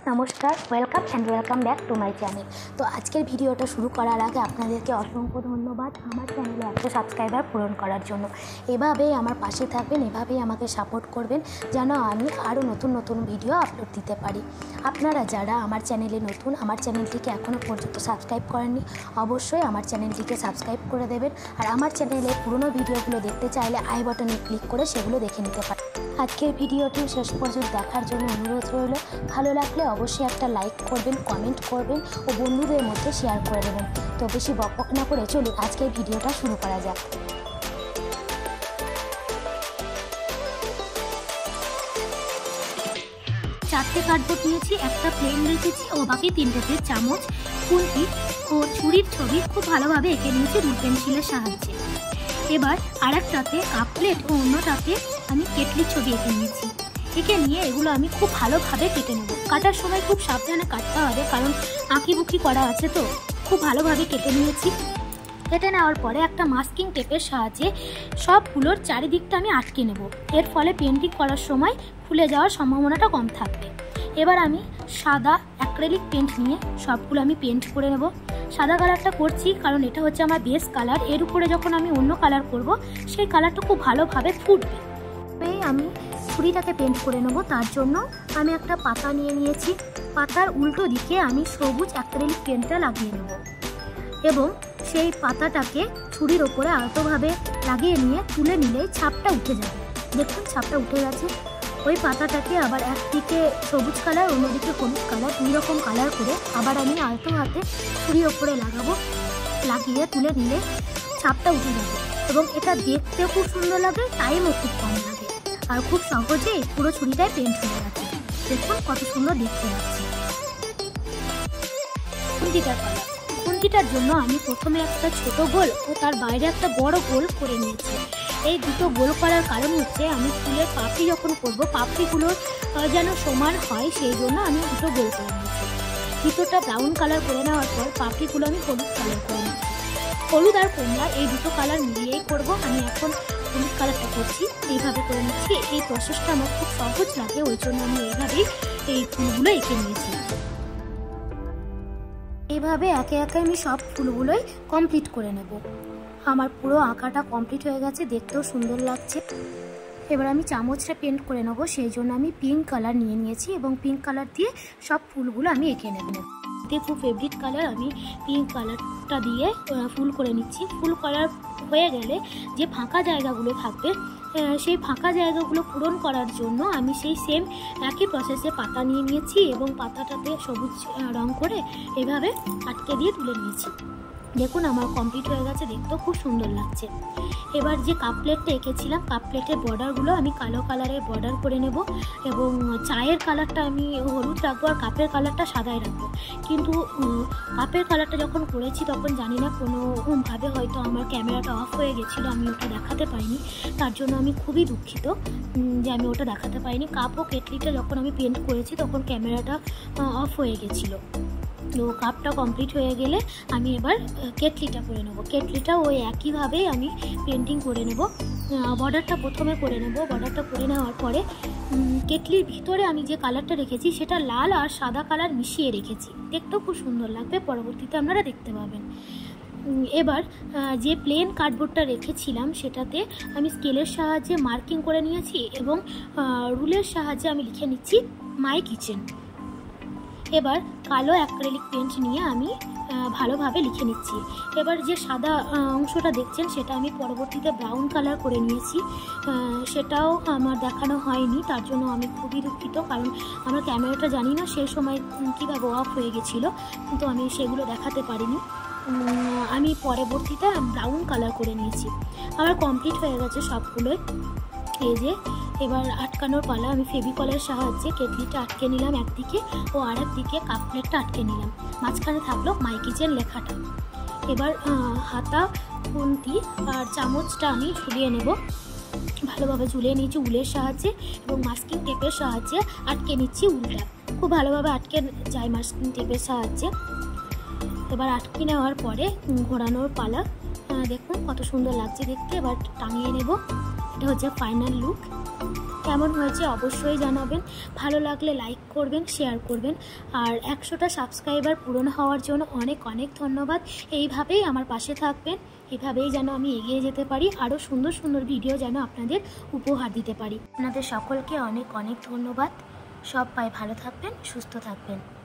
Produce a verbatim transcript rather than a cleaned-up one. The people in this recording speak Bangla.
নমস্কার, welcome and welcome back to my channel. তো আজকের ভিডিওটা শুরু করার আগে আপনাদেরকে অসংখ্য ধন্যবাদ আমার চ্যানেলে একশো সাবস্ক্রাইবার পূরণ করার জন্য। এভাবেই আমার পাশে থাকবেন, এভাবেই আমাকে সাপোর্ট করবেন যেন আমি আরও নতুন নতুন ভিডিও আপলোড দিতে পারি। আপনারা যারা আমার চ্যানেলে নতুন, আমার চ্যানেলটিকে এখনও পর্যন্ত সাবস্ক্রাইব করেননি, অবশ্যই আমার চ্যানেলটিকে সাবস্ক্রাইব করে দেবেন। আর আমার চ্যানেলে পুরনো ভিডিওগুলো দেখতে চাইলে আই বাটনে ক্লিক করে সেগুলো দেখে নিতে পারেন। আজকের ভিডিওটি শেষ পর্যন্ত দেখার জন্য অনুরোধ রইল। ভালো লাগলে অবশ্যই একটা লাইক করবেন, কমেন্ট করবেন ও বন্ধুদের মধ্যে শেয়ার করে দেবেন। তো বেশি বকবক না করে চলুন আজকের ভিডিওটা শুরু করা যাক। চারটে কার্ডবোর্ড নিয়েছি, একটা প্লেন রেখেছি ও বাকি তিনটেতে চামচ, খুন্তি ও ছুরির ছবি খুব ভালোভাবে এঁকে নিয়েছি রুল পেন্সিলের সাহায্যে। এবার আর একটাতে কাপ প্লেট ও অন্যটাতে আমি কেটলির ছবি এঁকে নিয়েছি। এঁকে নিয়ে এগুলো আমি খুব ভালোভাবে কেটে নেব। কাটার সময় খুব সাবধানে কাটতে হবে, কারণ আঁকি বুকি করা আছে, তো খুব ভালোভাবে কেটে নিয়েছি। কেটে নেওয়ার পরে একটা মাস্কিং টেপের সাহায্যে সবগুলোর চারিদিকটা আমি আটকে নেব। এর ফলে পেন্টিং করার সময় খুলে যাওয়ার সম্ভাবনাটা কম থাকবে। এবার আমি সাদা অ্যাক্রিলিক পেন্ট নিয়ে সবগুলো আমি পেন্ট করে নেব। সাদা কালারটা করছি কারণ এটা হচ্ছে আমার বেস কালার। এর উপরে যখন আমি অন্য কালার করব সেই কালারটা খুব ভালোভাবে ফুটবে। এই আমি ছুরিটাকে পেন্ট করে নেব। তার জন্য আমি একটা পাতা নিয়ে নিয়েছি। পাতার উল্টো দিকে আমি সবুজ অ্যাক্রিলিক পেন্টটা লাগিয়ে নেব এবং সেই পাতাটাকে ছুরির ওপরে আলতোভাবে লাগিয়ে নিয়ে তুলে নিলেই ছাপটা উঠে যাবে। দেখুন ছাপটা উঠে গেছে। ওই পাতাটাকে আবার একদিকে সবুজ কালার, অন্যদিকে হলুদ কালার, দুই রকম কালার করে আবার আমি আলতো হাতে ছুরির ওপরে লাগাবো। লাগিয়ে তুলে নিলে ছাপটা উঠে যাবে এবং এটা দেখতেও খুব সুন্দর লাগে, টাইমও খুব কম লাগে আর খুব সহজেই পুরো ছুরিটায় পেন্ট হয়ে যাচ্ছে। দেখুন কত সুন্দর দেখতে লাগছে। খুন্তিটার কালার, খুন্তিটার জন্য আমি প্রথমে একটা ছোট গোল ও তার বাইরে একটা বড় গোল করে নিয়েছি। এই দুটো গোল করার কারণ হচ্ছে আমি ফুলের পাপড়ি যখন করবো পাপড়িগুলো যেন সমান হয়, সেই জন্য আমি দুটো গোল করে নিয়েছি। ভিতরটা ব্রাউন কালার করে নেওয়ার পর পাপড়িগুলো আমি হলুদ কালার করে নিয়েছি। হলুদ আর কমলা এই দুটো কালার মিলিয়েই করবো। আমি এখন হলুদ কালারটা করছি, এইভাবে করে নিচ্ছি। এই প্রসেসটা আমার খুব সহজ লাগে, ওই জন্য আমি এইভাবেই এই ফুলগুলো এঁকে নিয়েছি। এইভাবে একে একে আমি সব ফুলগুলোই কমপ্লিট করে নেব। আমার পুরো আঁকাটা কমপ্লিট হয়ে গেছে, দেখতেও সুন্দর লাগছে। এবার আমি চামচটা পেন্ট করে নেবো, সেই জন্য আমি পিঙ্ক কালার নিয়ে নিয়েছি এবং পিঙ্ক কালার দিয়ে সব ফুলগুলো আমি এঁকে নেব। খুব ফেভারিট কালার, আমি পিঙ্ক কালারটা দিয়ে ফুল করে নিচ্ছি। ফুল কালার হয়ে গেলে যে ফাঁকা জায়গাগুলো থাকবে সেই ফাঁকা জায়গাগুলো পূরণ করার জন্য আমি সেই সেম একই প্রসেসে পাতা নিয়ে নিয়েছি এবং পাতাটাতে সবুজ রং করে এভাবে আটকে দিয়ে তুলে নিয়েছি। দেখুন আমার কমপ্লিট হয়ে গেছে, দেখতেও খুব সুন্দর লাগছে। এবার যে কাপ প্লেটটা এঁকেছিলাম, কাপ প্লেটের বর্ডারগুলো আমি কালো কালারের বর্ডার করে নেব এবং চায়ের কালারটা আমি হলুদ রাখবো আর কাপের কালারটা সাদাই রাখবো। কিন্তু কাপের কালারটা যখন করেছি তখন জানি না কোনোভাবে হয়তো আমার ক্যামেরাটা অফ হয়ে গেছিলো, আমি ওটা দেখাতে পাইনি। তার জন্য আমি খুবই দুঃখিত যে আমি ওটা দেখাতে পাইনি। কাপ ও কেটলিটা যখন আমি পেন্ট করেছি তখন ক্যামেরাটা অফ হয়ে গেছিলো। তো কাপটা কমপ্লিট হয়ে গেলে আমি এবার কেটলিটা করে নেব। কেটলিটা ওই একইভাবেই আমি পেন্টিং করে নেব। বর্ডারটা প্রথমে করে নেব। বর্ডারটা করে নেওয়ার পরে কেটলির ভিতরে আমি যে কালারটা রেখেছি সেটা লাল আর সাদা কালার মিশিয়ে রেখেছি। দেখতেও খুব সুন্দর লাগবে, পরবর্তীতে আপনারা দেখতে পাবেন। এবার যে প্লেন কার্ডবোর্ডটা রেখেছিলাম সেটাতে আমি স্কেলের সাহায্যে মার্কিং করে নিয়েছি এবং রুলের সাহায্যে আমি লিখে নিচ্ছি মাই কিচেন। এবার কালো অ্যাক্রিলিক পেন্ট নিয়ে আমি ভালোভাবে লিখে নিচ্ছি। এবার যে সাদা অংশটা দেখছেন সেটা আমি পরবর্তীতে ব্রাউন কালার করে নিয়েছি, সেটাও আমার দেখানো হয়নি, তার জন্য আমি খুবই দুঃখিত, কারণ আমার ক্যামেরাটা জানি না সেই সময় কীভাবে অফ হয়ে গেছিলো, কিন্তু আমি সেগুলো দেখাতে পারিনি। আমি পরবর্তীতে ব্রাউন কালার করে নিয়েছি। আমার কমপ্লিট হয়ে গেছে সবগুলোই। এই যে এবার আটকানোর পালা, আমি ফেভিকলের সাহায্যে কেটলিটা আটকে নিলাম একদিকে ও আর একদিকে কাপ প্লেটটা আটকে নিলাম। মাঝখানে থাকলো মাই কিচেন লেখাটা। এবার হাতা, খুন্তি আর চামচটা আমি ঝুলিয়ে নেব। ভালোভাবে ঝুলিয়ে নিচ্ছি উলের সাহায্যে এবং মাস্কিং টেপের সাহায্যে আটকে নিচ্ছি উলটা। খুব ভালোভাবে আটকে যায় মাস্কিং টেপের সাহায্যে। এবার আটকে নেওয়ার পরে ঘোরানোর পালা। দেখুন কত সুন্দর লাগছে দেখতে। এবার টাঙিয়ে নেব। এটা হচ্ছে ফাইনাল লুক। কেমন হয়েছে অবশ্যই জানাবেন। ভালো লাগলে লাইক করবেন, শেয়ার করবেন। আর একশোটা সাবস্ক্রাইবার পূরণ হওয়ার জন্য অনেক অনেক ধন্যবাদ। এইভাবেই আমার পাশে থাকবেন, এভাবেই যেন আমি এগিয়ে যেতে পারি, আরও সুন্দর সুন্দর ভিডিও যেন আপনাদের উপহার দিতে পারি। আপনাদের সকলকে অনেক অনেক ধন্যবাদ। সবাই ভালো থাকবেন, সুস্থ থাকবেন।